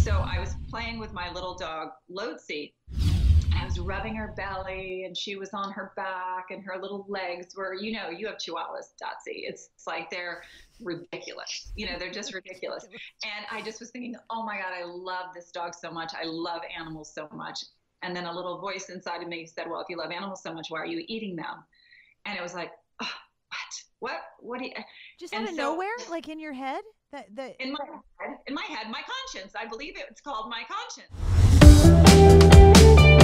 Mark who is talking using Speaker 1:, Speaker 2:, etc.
Speaker 1: So I was playing with my little dog, Loadsy. I was rubbing her belly and she was on her back and her little legs were, you know, you have Chihuahuas, Dotsy. It's like they're ridiculous. You know, they're just ridiculous. And I just was thinking, oh my God, I love this dog so much. I love animals so much. And then a little voice inside of me said, well, if you love animals so much, why are you eating them? And it was like, oh, what do you,
Speaker 2: Just
Speaker 1: and
Speaker 2: out of
Speaker 1: so
Speaker 2: nowhere, like in your head? That
Speaker 1: in my head, my conscience, I believe it's called my conscience.